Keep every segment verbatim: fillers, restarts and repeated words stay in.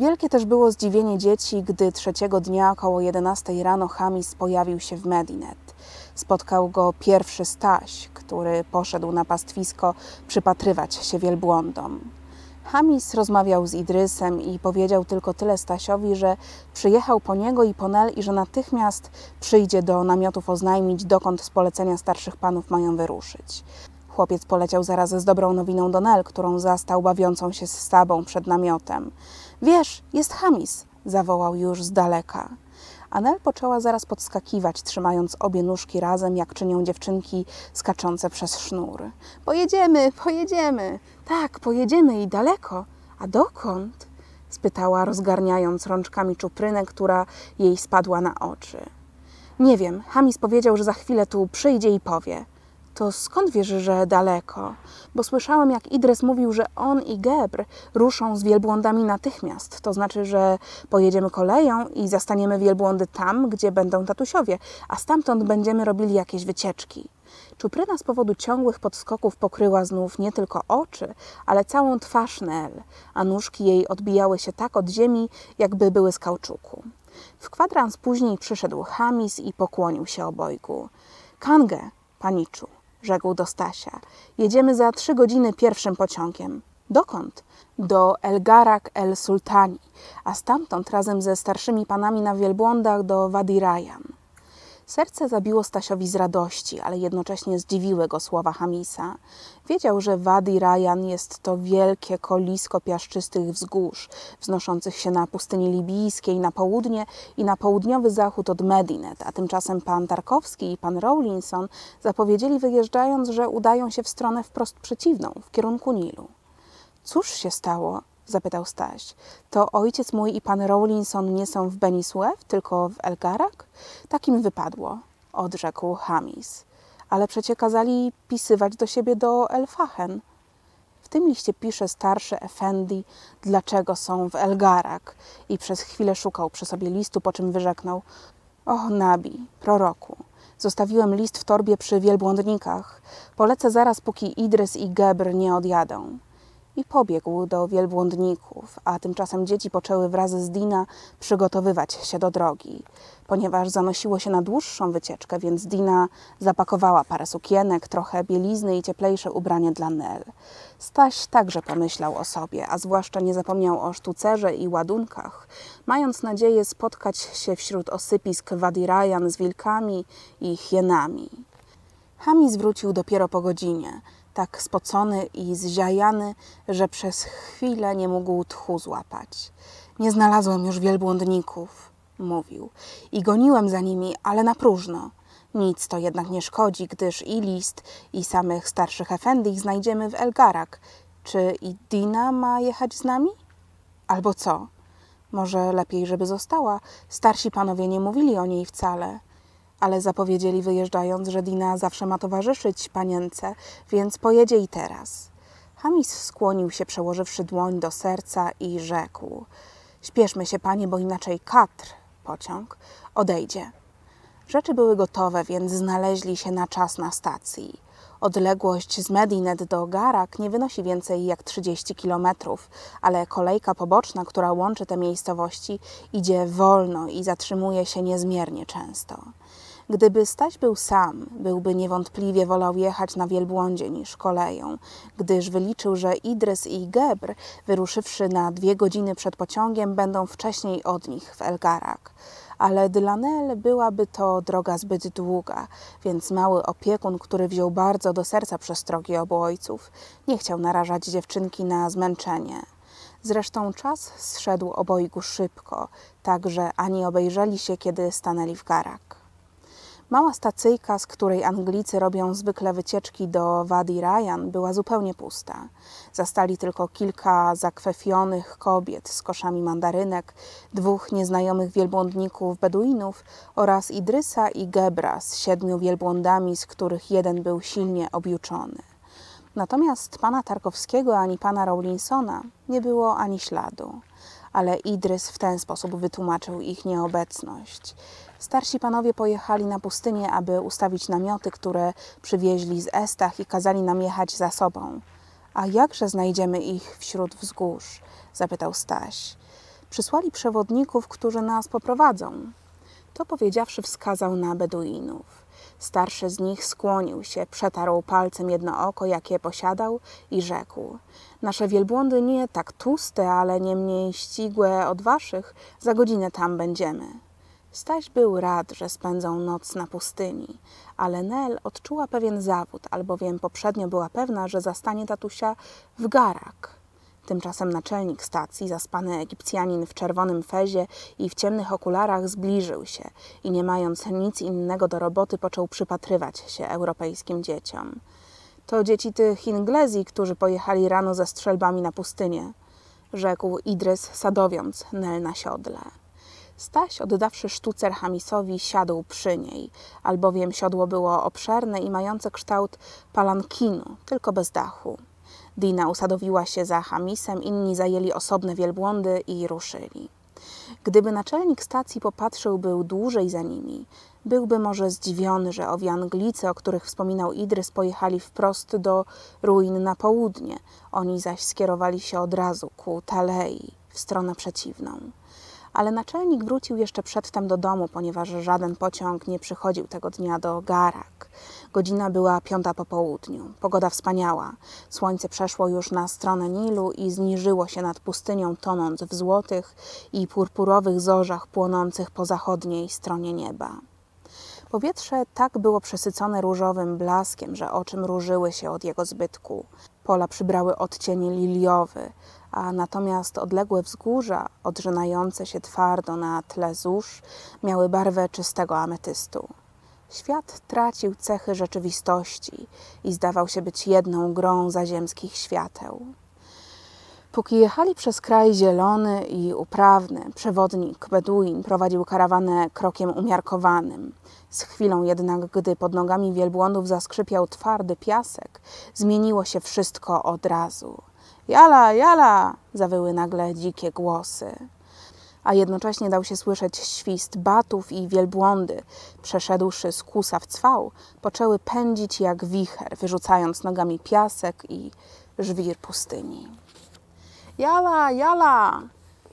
Wielkie też było zdziwienie dzieci, gdy trzeciego dnia około jedenastej rano Hamis pojawił się w Medinet. Spotkał go pierwszy Staś, który poszedł na pastwisko przypatrywać się wielbłądom. Hamis rozmawiał z Idrysem i powiedział tylko tyle Stasiowi, że przyjechał po niego i po Nel i że natychmiast przyjdzie do namiotów oznajmić, dokąd z polecenia starszych panów mają wyruszyć. Chłopiec poleciał zaraz z dobrą nowiną do Nel, którą zastał bawiącą się z Sabą przed namiotem. – Wiesz, jest Hamis! – zawołał już z daleka. A Nel poczęła zaraz podskakiwać, trzymając obie nóżki razem, jak czynią dziewczynki skaczące przez sznur. – Pojedziemy, pojedziemy! – Tak, pojedziemy i daleko. – A dokąd? – spytała, rozgarniając rączkami czuprynę, która jej spadła na oczy. – Nie wiem, Hamis powiedział, że za chwilę tu przyjdzie i powie. – To skąd wiesz, że daleko? Bo słyszałem, jak Idrys mówił, że on i Gebr ruszą z wielbłądami natychmiast. To znaczy, że pojedziemy koleją i zastaniemy wielbłądy tam, gdzie będą tatusiowie, a stamtąd będziemy robili jakieś wycieczki. Czupryna z powodu ciągłych podskoków pokryła znów nie tylko oczy, ale całą twarz Nel, a nóżki jej odbijały się tak od ziemi, jakby były z kauczuku. W kwadrans później przyszedł Hamis i pokłonił się obojgu. – Kangę, paniczu! – rzekł do Stasia. – Jedziemy za trzy godziny pierwszym pociągiem. – Dokąd? – Do El Garak El Sultani, a stamtąd razem ze starszymi panami na wielbłądach do Wadi Rayyan. Serce zabiło Stasiowi z radości, ale jednocześnie zdziwiły go słowa Hamisa. Wiedział, że Wadi Rayyan jest to wielkie kolisko piaszczystych wzgórz, wznoszących się na pustyni libijskiej na południe i na południowy zachód od Medinet, a tymczasem pan Tarkowski i pan Rawlinson zapowiedzieli wyjeżdżając, że udają się w stronę wprost przeciwną, w kierunku Nilu. – Cóż się stało? – zapytał Staś. – To ojciec mój i pan Rawlinson nie są w Beni Suef, tylko w El Garak? – Tak im wypadło – odrzekł Hamis. – Ale przecie kazali pisywać do siebie do El Fachen. W tym liście pisze starszy Efendi, dlaczego są w El Garak i przez chwilę szukał przy sobie listu, po czym wyrzeknął: – O Nabi, proroku, zostawiłem list w torbie przy wielbłądnikach. Polecę zaraz, póki Idrys i Gebr nie odjadą. I pobiegł do wielbłądników, a tymczasem dzieci poczęły wraz z Dina przygotowywać się do drogi. Ponieważ zanosiło się na dłuższą wycieczkę, więc Dina zapakowała parę sukienek, trochę bielizny i cieplejsze ubranie dla Nel. Staś także pomyślał o sobie, a zwłaszcza nie zapomniał o sztucerze i ładunkach, mając nadzieję spotkać się wśród osypisk Wadi Rayyan z wilkami i hienami. Hamis wrócił dopiero po godzinie, tak spocony i zziajany, że przez chwilę nie mógł tchu złapać. – Nie znalazłem już wielbłądników – mówił. – I goniłem za nimi, ale na próżno. Nic to jednak nie szkodzi, gdyż i list, i samych starszych efendich znajdziemy w El Garak. Czy i Dina ma jechać z nami? Albo co? Może lepiej, żeby została. Starsi panowie nie mówili o niej wcale. Ale zapowiedzieli wyjeżdżając, że Dina zawsze ma towarzyszyć panience, więc pojedzie i teraz. Hamis skłonił się, przełożywszy dłoń do serca i rzekł: – Śpieszmy się, panie, bo inaczej Katr, pociąg, odejdzie. Rzeczy były gotowe, więc znaleźli się na czas na stacji. Odległość z Medinet do Garak nie wynosi więcej jak trzydzieści kilometrów, ale kolejka poboczna, która łączy te miejscowości, idzie wolno i zatrzymuje się niezmiernie często. Gdyby Staś był sam, byłby niewątpliwie wolał jechać na wielbłądzie niż koleją, gdyż wyliczył, że Idrys i Gebr, wyruszywszy na dwie godziny przed pociągiem, będą wcześniej od nich w El Garak. Ale dla Nel byłaby to droga zbyt długa, więc mały opiekun, który wziął bardzo do serca przestrogi obu ojców, nie chciał narażać dziewczynki na zmęczenie. Zresztą czas zszedł obojgu szybko, tak że ani obejrzeli się, kiedy stanęli w Garak. Mała stacyjka, z której Anglicy robią zwykle wycieczki do Wadi Rayyan, była zupełnie pusta. Zastali tylko kilka zakwefionych kobiet z koszami mandarynek, dwóch nieznajomych wielbłądników Beduinów oraz Idrysa i Gebra z siedmiu wielbłądami, z których jeden był silnie objuczony. Natomiast pana Tarkowskiego ani pana Rawlinsona nie było ani śladu. Ale Idrys w ten sposób wytłumaczył ich nieobecność. Starsi panowie pojechali na pustynię, aby ustawić namioty, które przywieźli z Estach i kazali nam jechać za sobą. – A jakże znajdziemy ich wśród wzgórz? – zapytał Staś. Przysłali przewodników, którzy nas poprowadzą. To powiedziawszy, wskazał na Beduinów. Starszy z nich skłonił się, przetarł palcem jedno oko, jakie posiadał, i rzekł: nasze wielbłądy nie tak tłuste, ale nie mniej ścisłe od waszych, za godzinę tam będziemy. Staś był rad, że spędzą noc na pustyni, ale Nel odczuła pewien zawód, albowiem poprzednio była pewna, że zastanie tatusia w Garak. Tymczasem naczelnik stacji, zaspany Egipcjanin w czerwonym fezie i w ciemnych okularach, zbliżył się i nie mając nic innego do roboty, począł przypatrywać się europejskim dzieciom. To dzieci tych Inglezji, którzy pojechali rano ze strzelbami na pustynię, rzekł Idrys, sadowiąc Nel na siodle. Staś, oddawszy sztucer Chamisowi, siadł przy niej, albowiem siodło było obszerne i mające kształt palankinu, tylko bez dachu. Dina usadowiła się za Chamisem, inni zajęli osobne wielbłądy i ruszyli. Gdyby naczelnik stacji popatrzył był dłużej za nimi, byłby może zdziwiony, że owi Anglicy, o których wspominał Idrys, pojechali wprost do ruin na południe. Oni zaś skierowali się od razu ku Talei, w stronę przeciwną. Ale naczelnik wrócił jeszcze przedtem do domu, ponieważ żaden pociąg nie przychodził tego dnia do Garak. Godzina była piąta po południu. Pogoda wspaniała. Słońce przeszło już na stronę Nilu i zniżyło się nad pustynią, tonąc w złotych i purpurowych zorzach płonących po zachodniej stronie nieba. Powietrze tak było przesycone różowym blaskiem, że oczy mrużyły się od jego zbytku. Pola przybrały odcień liliowy, a natomiast odległe wzgórza, odrzynające się twardo na tle zórz, miały barwę czystego ametystu. Świat tracił cechy rzeczywistości i zdawał się być jedną grą zaziemskich świateł. Póki jechali przez kraj zielony i uprawny, przewodnik Beduin prowadził karawanę krokiem umiarkowanym. Z chwilą jednak, gdy pod nogami wielbłądów zaskrzypiał twardy piasek, zmieniło się wszystko od razu. Jala, jala! Zawyły nagle dzikie głosy. A jednocześnie dał się słyszeć świst batów i wielbłądy, przeszedłszy z kusa w cwał, poczęły pędzić jak wicher, wyrzucając nogami piasek i żwir pustyni. Jala, jala!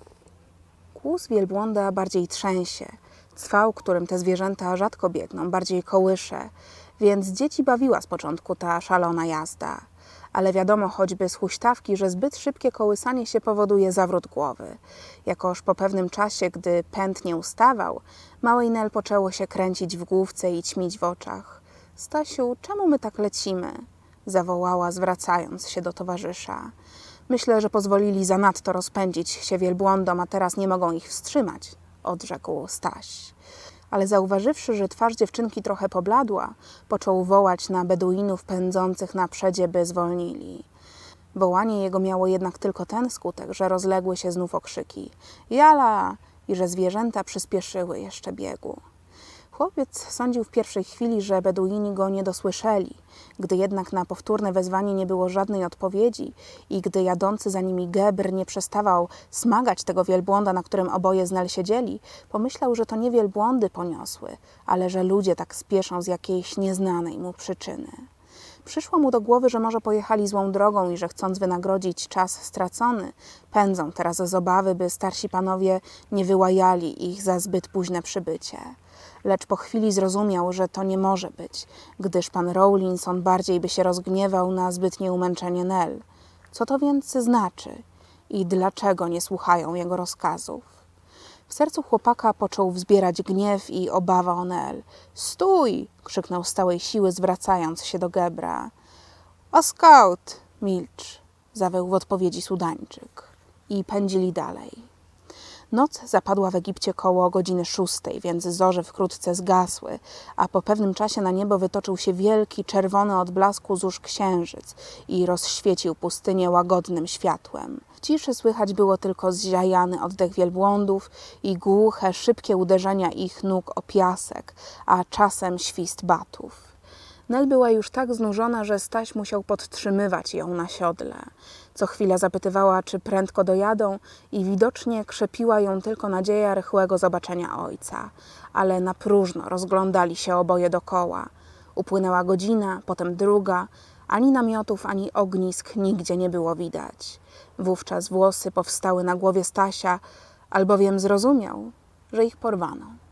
Kłus wielbłąda bardziej trzęsie. Cwał, którym te zwierzęta rzadko biegną, bardziej kołysze, więc dzieci bawiła z początku ta szalona jazda. Ale wiadomo choćby z huśtawki, że zbyt szybkie kołysanie się powoduje zawrót głowy. Jakoż po pewnym czasie, gdy pęd nie ustawał, małej Nel poczęło się kręcić w główce i ćmić w oczach. Stasiu, czemu my tak lecimy? Zawołała, zwracając się do towarzysza. Myślę, że pozwolili zanadto rozpędzić się wielbłądom, a teraz nie mogą ich wstrzymać, odrzekł Staś. Ale zauważywszy, że twarz dziewczynki trochę pobladła, począł wołać na Beduinów pędzących na przedzie, by zwolnili. Wołanie jego miało jednak tylko ten skutek, że rozległy się znów okrzyki Jala! I że zwierzęta przyspieszyły jeszcze biegu. Chłopiec sądził w pierwszej chwili, że Beduini go nie dosłyszeli. Gdy jednak na powtórne wezwanie nie było żadnej odpowiedzi i gdy jadący za nimi Gebr nie przestawał smagać tego wielbłąda, na którym oboje z Nel siedzieli, pomyślał, że to nie wielbłądy poniosły, ale że ludzie tak spieszą z jakiejś nieznanej mu przyczyny. Przyszło mu do głowy, że może pojechali złą drogą i że chcąc wynagrodzić czas stracony, pędzą teraz z obawy, by starsi panowie nie wyłajali ich za zbyt późne przybycie. Lecz po chwili zrozumiał, że to nie może być, gdyż pan Rawlinson bardziej by się rozgniewał na zbytnie umęczenie Nel. Co to więc znaczy i dlaczego nie słuchają jego rozkazów? W sercu chłopaka począł wzbierać gniew i obawa o Nel. Stój! Krzyknął z całej siły, zwracając się do Gebra. O scout! Milcz! Zawył w odpowiedzi Sudańczyk. I pędzili dalej. Noc zapadła w Egipcie koło godziny szóstej, więc zorze wkrótce zgasły, a po pewnym czasie na niebo wytoczył się wielki, czerwony od blasku zórz księżyc i rozświecił pustynię łagodnym światłem. W ciszy słychać było tylko zziajany oddech wielbłądów i głuche, szybkie uderzenia ich nóg o piasek, a czasem świst batów. Nel była już tak znużona, że Staś musiał podtrzymywać ją na siodle. Co chwila zapytywała, czy prędko dojadą i widocznie krzepiła ją tylko nadzieja rychłego zobaczenia ojca. Ale na próżno rozglądali się oboje dokoła. Upłynęła godzina, potem druga. Ani namiotów, ani ognisk nigdzie nie było widać. Wówczas włosy powstały na głowie Stasia, albowiem zrozumiał, że ich porwano.